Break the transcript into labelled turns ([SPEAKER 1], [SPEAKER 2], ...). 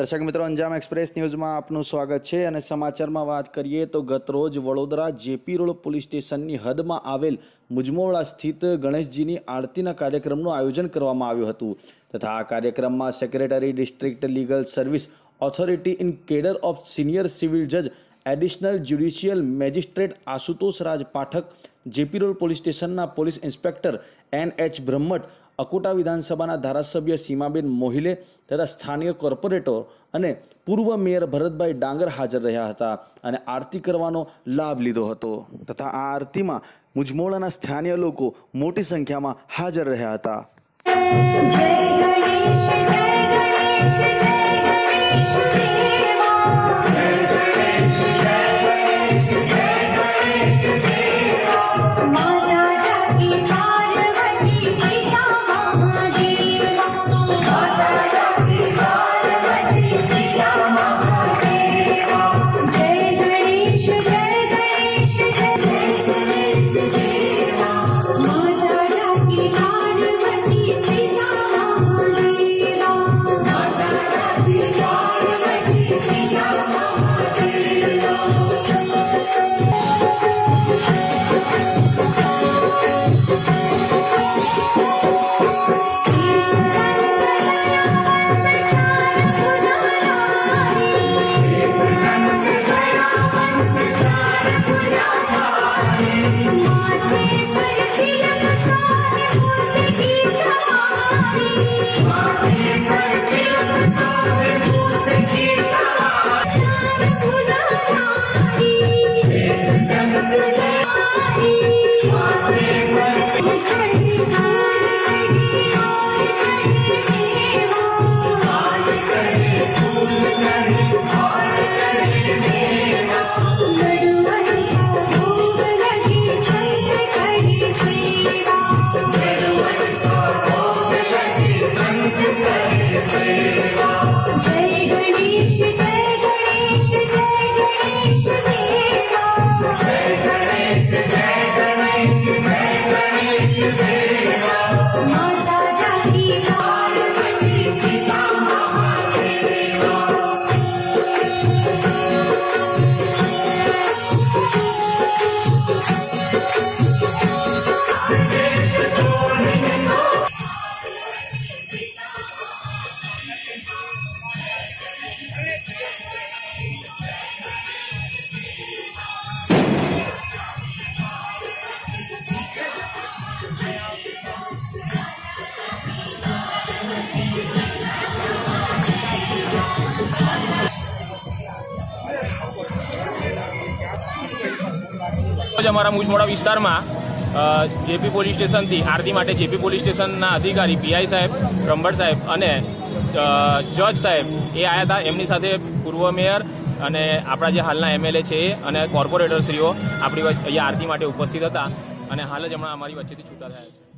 [SPEAKER 1] दर्शक मित्रों, अंजाम एक्सप्रेस न्यूज में आपનું સ્વાગત છે અને સમાચારમાં વાત કરીએ તો ગતરોજ વડોદરા જેપી રોડ પોલીસ સ્ટેશનની હદમાં આવેલ મુજમોળા સ્થિત ગણેશજીની આરતીના કાર્યક્રમનું આયોજન કરવામાં આવ્યું હતું તથા આ કાર્યક્રમમાં secretary district legal service authority in cadre of senior civil જજ additional judicial magistrate Ashutosh Raj Pathak, JP road police સ્ટેશનના પોલીસ ઇન્સ્પેક્ટર NH બ્રહ્મટ, अकोटा विधानसभा धारासभ्य सीमाबेन मोहिले तथा स्थानीय कोर्पोरेटर अने पूर्व मेयर भरतभाई डांगर हाजर रह्या हता अने आरती करवानो लाभ लीधो हतो तथा आ आरती में मुजमोळाना स्थानीय लोको मोटी संख्या में हाजर रह्या हता।
[SPEAKER 2] અમારા મુજમોડા વિસ્તારમાં જેપી પોલીસ સ્ટેશનથી આરતી માટે જેપી પોલીસ સ્ટેશનના અધિકારી પીઆઈ સાહેબ, બ્રહ્મટ સાહેબ અને જજ સાહેબ એ આવ્યા હતા। એમની સાથે પૂર્વ મેયર અને આપણા જે હાલના MLA છે અને કોર્પોરેટરશ્રીઓ આપણી અહીંયા આરતી માટે ઉપસ્થિત હતા અને હાલ જ હમણાં અમારી વચ્ચેથી છૂટા થયા છે।